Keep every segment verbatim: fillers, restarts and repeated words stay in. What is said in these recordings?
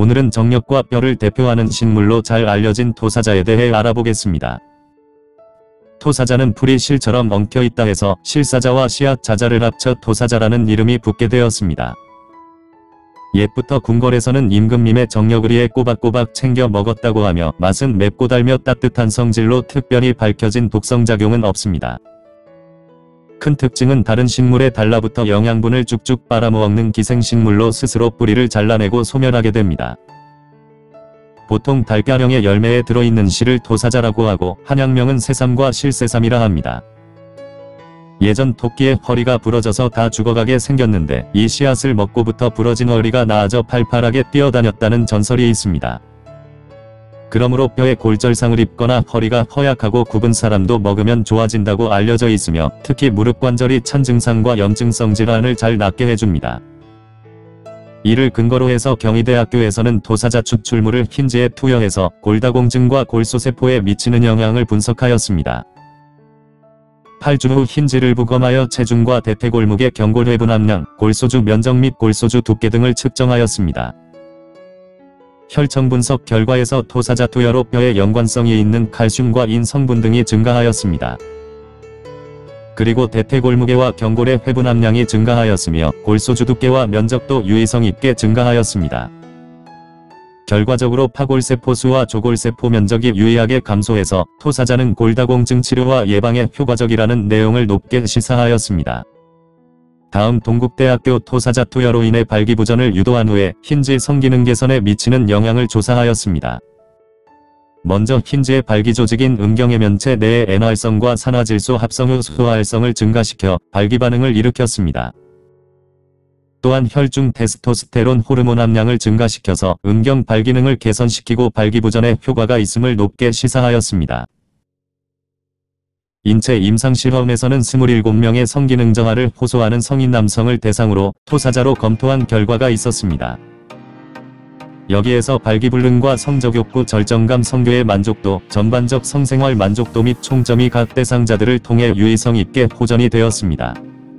오늘은 정력과 뼈를 대표하는 식물로 잘 알려진 토사자에 대해 알아보겠습니다. 토사자는 풀이 실처럼 엉켜있다 해서 실사자와 씨앗 자자를 합쳐 토사자라는 이름이 붙게 되었습니다. 옛부터 궁궐에서는 임금님의 정력의리에 꼬박꼬박 챙겨 먹었다고 하며 맛은 맵고 달며 따뜻한 성질로 특별히 밝혀진 독성작용은 없습니다. 큰 특징은 다른 식물에 달라붙어 영양분을 쭉쭉 빨아먹는 기생식물로 스스로 뿌리를 잘라내고 소멸하게 됩니다. 보통 달걀형의 열매에 들어있는 씨를 토사자라고 하고 한약명은 새삼과 실새삼이라 합니다. 예전 토끼의 허리가 부러져서 다 죽어가게 생겼는데 이 씨앗을 먹고부터 부러진 허리가 나아져 팔팔하게 뛰어다녔다는 전설이 있습니다. 그러므로 뼈에 골절상을 입거나 허리가 허약하고 굽은 사람도 먹으면 좋아진다고 알려져 있으며 특히 무릎 관절이 찬 증상과 염증성 질환을 잘 낫게 해줍니다. 이를 근거로 해서 경희대학교에서는 토사자 추출물을 흰지에 투여해서 골다공증과 골소세포에 미치는 영향을 분석하였습니다. 팔 주 후 흰지를 부검하여 체중과 대퇴골목의 경골회분 함량, 골소주 면적 및 골소주 두께 등을 측정하였습니다. 혈청 분석 결과에서 토사자 투여로 뼈에 연관성이 있는 칼슘과 인 성분 등이 증가하였습니다. 그리고 대퇴골무게와 경골의 회분 함량이 증가하였으며 골소주 두께와 면적도 유의성 있게 증가하였습니다. 결과적으로 파골세포 수와 조골세포 면적이 유의하게 감소해서 토사자는 골다공증 치료와 예방에 효과적이라는 내용을 높게 시사하였습니다. 다음 동국대학교 토사자 투여로 인해 발기부전을 유도한 후에 흰지 성기능 개선에 미치는 영향을 조사하였습니다. 먼저 흰지의 발기조직인 음경해면체 내의 엔활성과 산화질소 합성 후 수화활성을 증가시켜 발기반응을 일으켰습니다. 또한 혈중 테스토스테론 호르몬 함량을 증가시켜서 음경 발기능을 개선시키고 발기부전에 효과가 있음을 높게 시사하였습니다. 인체 임상실험에서는 이십칠 명의 성기능 정화를 호소하는 성인 남성을 대상으로 토사자로 검토한 결과가 있었습니다. 여기에서 발기불능과 성적욕구 절정감 성교의 만족도, 전반적 성생활 만족도 및 총점이 각 대상자들을 통해 유의성 있게 호전이 되었습니다.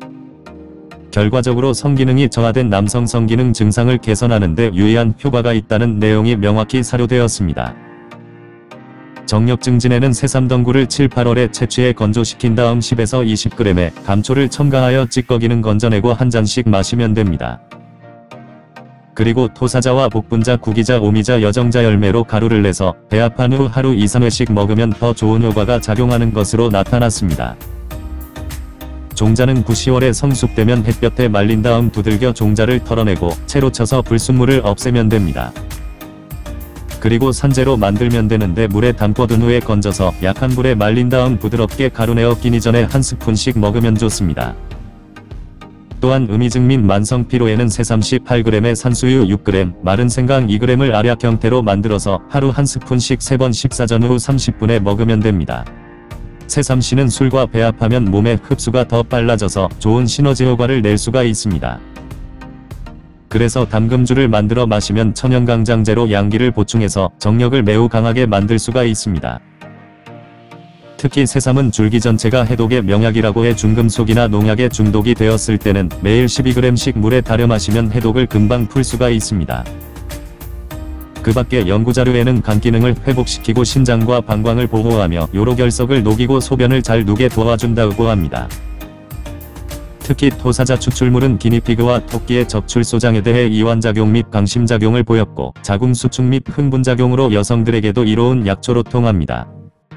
결과적으로 성기능이 저하된 남성 성기능 증상을 개선하는 데 유의한 효과가 있다는 내용이 명확히 사료되었습니다. 정력 증진에는 새삼덩굴을 칠, 팔월에 채취해 건조시킨 다음 십에서 이십 그램의 감초를 첨가하여 찌꺼기는 건져내고 한 잔씩 마시면 됩니다. 그리고 토사자와 복분자, 구기자, 오미자, 여정자 열매로 가루를 내서 배합한 후 하루 이, 삼 회씩 먹으면 더 좋은 효과가 작용하는 것으로 나타났습니다. 종자는 구, 시월에 성숙되면 햇볕에 말린 다음 두들겨 종자를 털어내고 채로 쳐서 불순물을 없애면 됩니다. 그리고 산재로 만들면 되는데 물에 담궈둔 후에 건져서 약한 불에 말린 다음 부드럽게 가루내어 끼니 전에 한 스푼씩 먹으면 좋습니다. 또한 음이증 및 만성 피로에는 새삼 십팔 그램에 산수유 육 그램, 마른 생강 이 그램을 알약 형태로 만들어서 하루 한 스푼씩 세 번 식사 전후 삼십 분에 먹으면 됩니다. 새삼씨는 술과 배합하면 몸의 흡수가 더 빨라져서 좋은 시너지 효과를 낼 수가 있습니다. 그래서 담금주를 만들어 마시면 천연강장제로 양기를 보충해서 정력을 매우 강하게 만들 수가 있습니다. 특히 새삼은 줄기 전체가 해독의 명약이라고 해 중금속이나 농약에 중독이 되었을 때는 매일 십이 그램씩 물에 달여 마시면 해독을 금방 풀 수가 있습니다. 그 밖에 연구자료에는 간 기능을 회복시키고 신장과 방광을 보호하며 요로결석을 녹이고 소변을 잘 누게 도와준다고 합니다. 특히 토사자 추출물은 기니피그와 토끼의 적출소장에 대해 이완작용 및 강심작용을 보였고 자궁수축 및 흥분작용으로 여성들에게도 이로운 약초로 통합니다.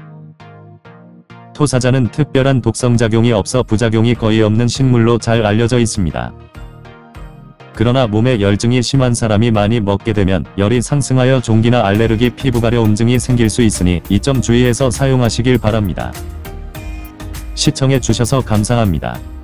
토사자는 특별한 독성작용이 없어 부작용이 거의 없는 식물로 잘 알려져 있습니다. 그러나 몸에 열증이 심한 사람이 많이 먹게 되면 열이 상승하여 종기나 알레르기, 피부가려움증이 생길 수 있으니 이 점 주의해서 사용하시길 바랍니다. 시청해 주셔서 감사합니다.